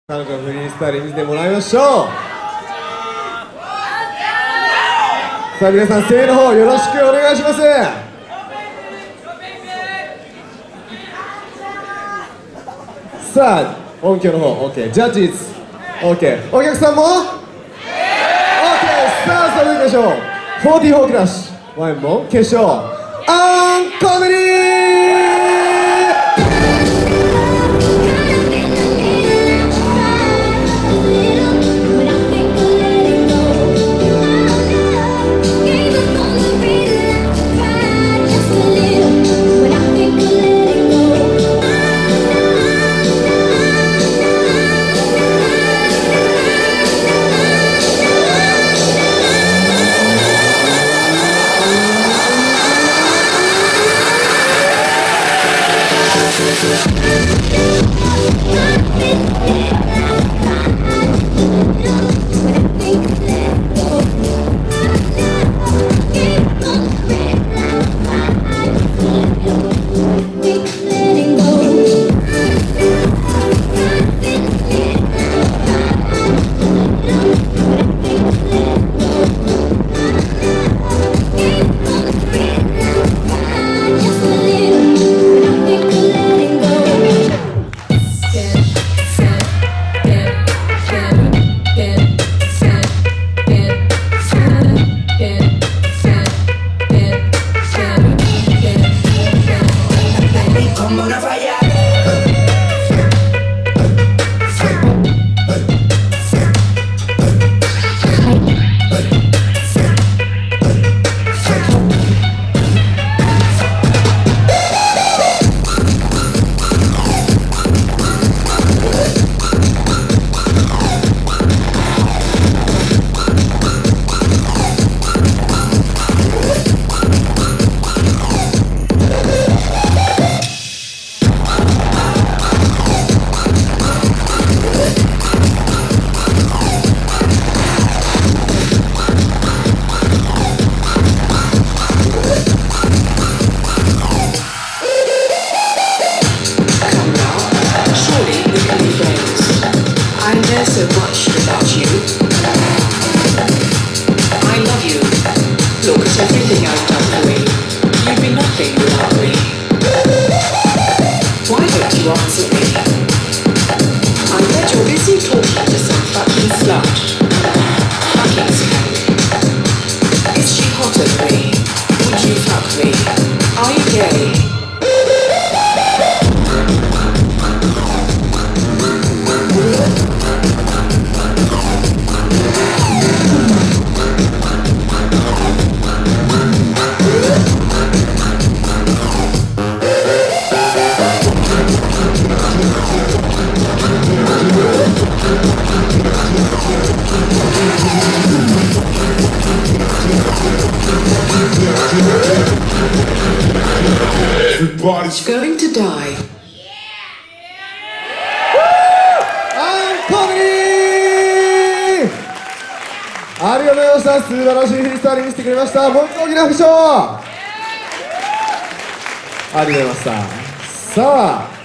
彼女のフリースタイル見せてもらいましょう。さあ皆さん、声援の方よろしくお願いします。さあ音響の方 OK、 ジャッジーズ OK、 お客さんも OK。 さあそれでいきましょう。44クラッシュワインも決勝アンコメディー。 So much without you. I love you. Look at everything I've done for me. You'd be nothing without me. Why don't you answer me? I bet you're busy talking to some fucking slut. Fucking skank. Is she hotter than me? Would you fuck me? Are you gay? Everybody's going to die. アンコメディー。ありがとうございました。素晴らしいフリースタイル見せてくれました。もう一度大きな拍手を。ありがとうございました。さあ